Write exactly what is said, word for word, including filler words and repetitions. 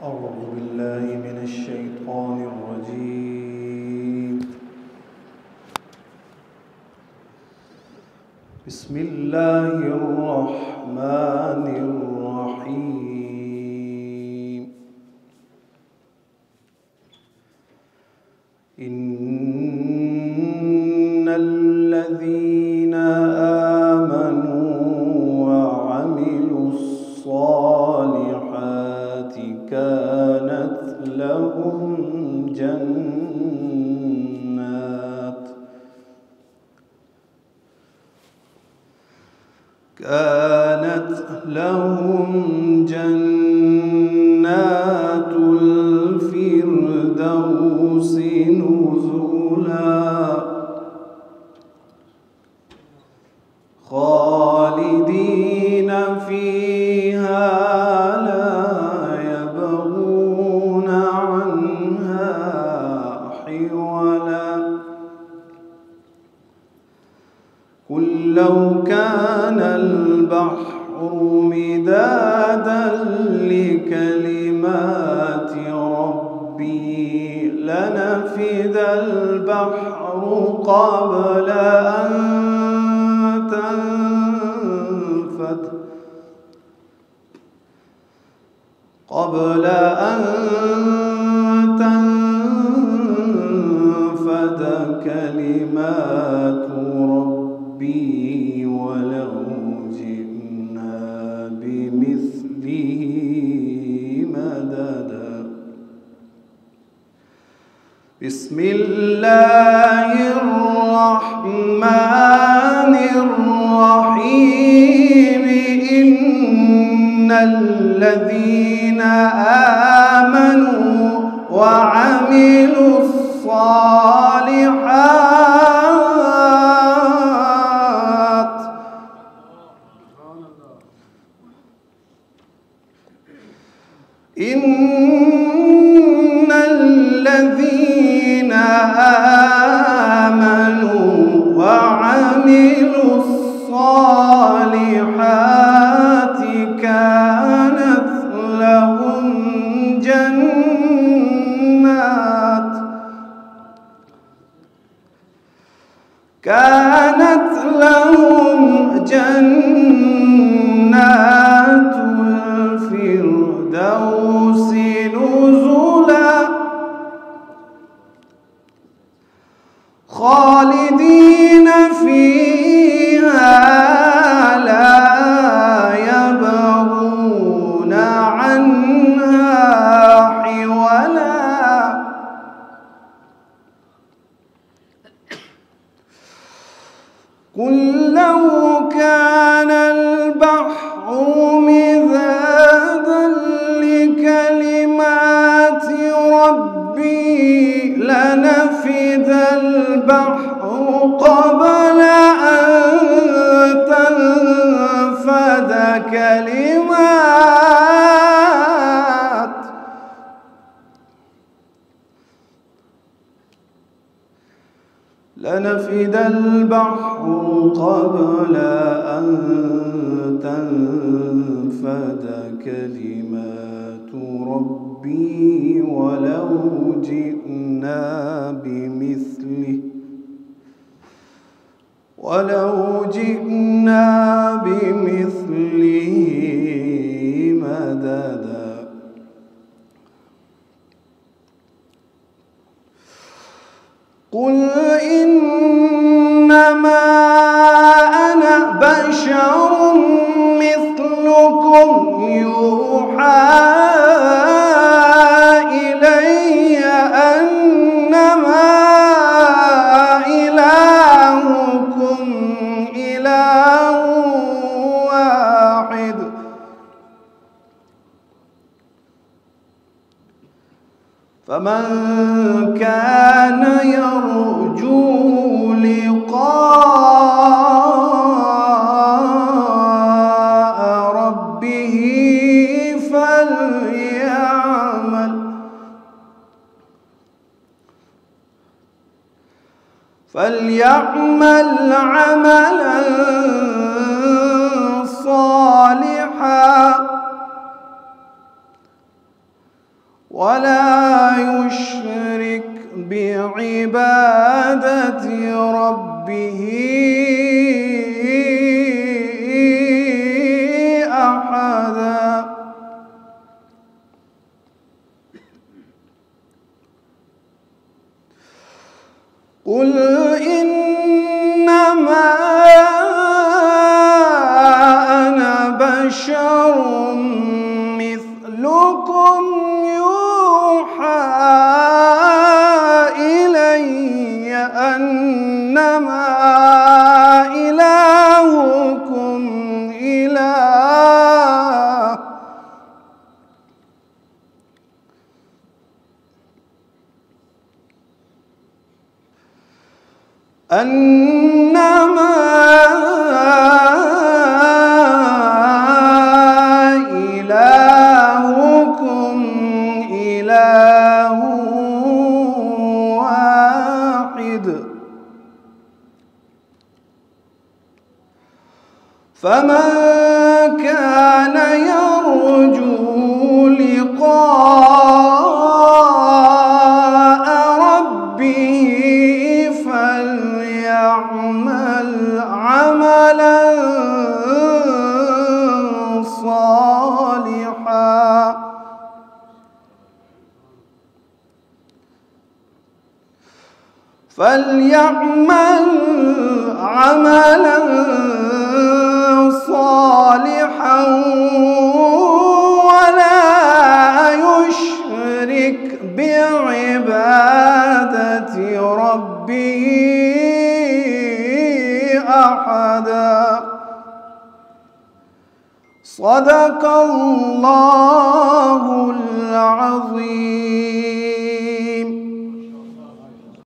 أعوذ بالله من الشيطان الرجيم. بسم الله الرحمن الرحيم. إن الذين آمنوا وعملوا الصالحات كانت لهم جنات كانت لهم جنات الفردوس نزلا خالدين فيها لا يبغون عنها حولا. قل لو كان البحر مدادا لكلمات ربي لنفد البحر قبل أن تنفد قبل أن تنفد كلمات ربي ولو جئنا بمثله مددا. بسم الله الرحمن الرحيم. إن الذين آمنوا وعملوا الصالحات إن الذين آمنوا وعملوا الصالحات كانت لهم جنات كانت لهم جنات الفردوس نزلا خالدين فيها لا يبغون عنها حولا. قل لو كان البحر مدادا لكلمات ربي لنفد البحر قبل أن تنفد كلمات لنفد البحر قبل أن تنفد كلمات ربي ولو جئنا بمثله ولو جئنا بمثله مددا. قل إنما أنا بشر مثلكم يوحى إلي أنما إلهكم إله واحد فمن كان يرجو لقاء ربه فليعمل فليعمل عملا صالحا ولا يشرك بعبادة ربه أحدا. قل إنما أنا بشر مثلكم يوحى إلي أنما إلهكم إله أنما إلهكم إله واحد. فمن كان يرجو لقاء ربه فليعمل عملا صالحا فليعمل عملا صالحا ولا يشرك بعبادة ربه أحدا. صدق الله